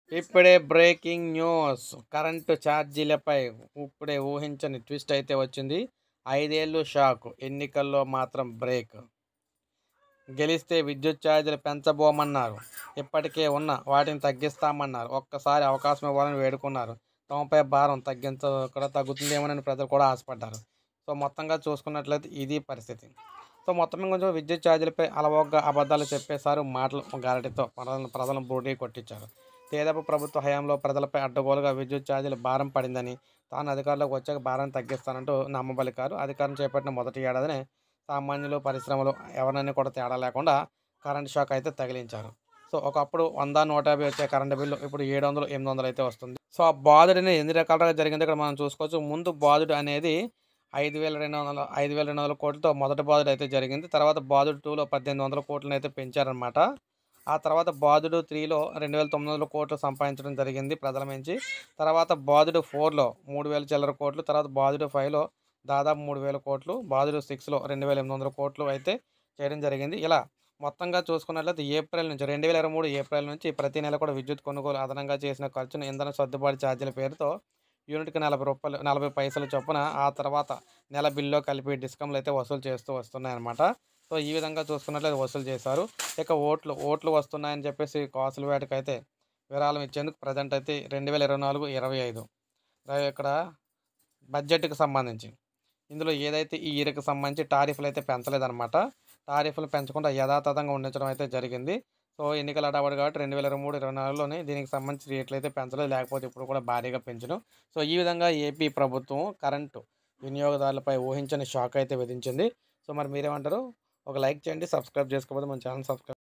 ఇప్పుడే breaking news. Current ఛార్జీలపై ఇప్పుడే ఊహించని ట్విస్ట్ అయితే వచ్చింది. 5 ఏళ్లు షాక్. ఎన్నికల్లో మాత్రం బ్రేక్. గెలిస్తే విద్యుత్ ఛార్జీలు పెంచబోమన్నారు. ఇప్పటికే ఉన్న వాటిని తగ్గిస్తామన్నారు. ఒక్కసారి అవకాశం ఇవ్వాలని వేడుకున్నారు. తమపై భారం తగ్గుతుందేమోనని ప్రజలు కూడా ఆశపడ్డారు. సో మొత్తంగా చూసుకున్నట్లయితే ఇది పరిస్థితి. సో మొత్తం మీద కొంచెం విద్యుత్ ఛార్జీలపై అలవోగ్గా అబద్ధాలు చెప్పేశారు. మాటలు గారటితో ప్రజలను బూటీ కొట్టించారు. తెదేపా ప్రభుత్వ హయాంలో ప్రజలపై అడ్డగోలుగా విద్యుత్ ఛార్జీల భారం పడిందని, తాను అధికారంలోకి వచ్చాక భారాన్ని తగ్గిస్తానంటూ నమ్మబలికారు. అధికారం చేపట్టిన మొదటి ఏడాదినే సామాన్యులు, పరిశ్రమలు ఎవరినైనా కూడా తేడా లేకుండా కరెంట్ షాక్ అయితే తగిలించారు. సో ఒకప్పుడు 100, 150 వచ్చే కరెంటు బిల్లు ఇప్పుడు 700, 800 అయితే వస్తుంది. సో ఆ బాధుడు అనేది ఎన్ని రకాలుగా జరిగిందో ఇక్కడ మనం చూసుకోవచ్చు. ముందు బాధుడు అనేది 5,200 కోట్లతో మొదటి బాధుడు అయితే జరిగింది. తర్వాత బాధుడు 2లో 1,800 కోట్లను అయితే పెంచారనమాట. ఆ తర్వాత బాధుడు 3లో 2,900 కోట్లు సంపాదించడం జరిగింది ప్రజల నుంచి. తర్వాత బాధుడు 4లో 3,000 చిల్లర కోట్లు. తర్వాత బాధుడు 5లో దాదాపు 3,000 కోట్లు. బాధుడు 6లో 2,800 కోట్లు అయితే చేయడం జరిగింది. ఇలా మొత్తంగా చూసుకున్నట్లయితే ఏప్రిల్ నుంచి 2023 ఏప్రిల్ నుంచి ప్రతి నెల కూడా విద్యుత్ కొనుగోలు అదనంగా చేసిన ఖర్చును ఇంధన సర్దుబాటు ఛార్జీల పేరుతో యూనిట్‌కి రూ. 40 పైసలు చొప్పున ఆ తర్వాత నెల బిల్లులో కలిపి డిస్కమ్‌లు అయితే వసూలు చేస్తూ వస్తున్నాయన్నమాట. సో ఈ విధంగా చూసుకున్నట్లయితే వసూలు చేశారు. ఇక ఓట్లు వస్తున్నాయని చెప్పేసి కాసుల వేటకైతే విరాళం ఇచ్చేందుకు ప్రజెంట్ అయితే 2024, 25 ఇక్కడ బడ్జెట్‌కి సంబంధించి ఇందులో ఏదైతే ఈ ఇయర్‌కి సంబంధించి టారిఫ్‌లు అయితే పెంచలేదన్నమాట. టారిఫ్‌లు పెంచకుండా యథాతథంగా ఉండించడం అయితే జరిగింది. సో ఎన్నికల హడావుడి కాబట్టి 2023, 24లోనే దీనికి సంబంధించి రేట్లు అయితే పెంచలేదు. లేకపోతే ఇప్పుడు కూడా భారీగా పెంచును. సో ఈ విధంగా ఏపీ ప్రభుత్వం కరెంటు వినియోగదారులపై ఊహించని షాక్ అయితే విధించింది. సో మరి మీరేమంటారు? ఒక లైక్ చేయండి. సబ్స్క్రైబ్ చేసుకోకపోతే మన ఛానల్ సబ్స్క్రైబ్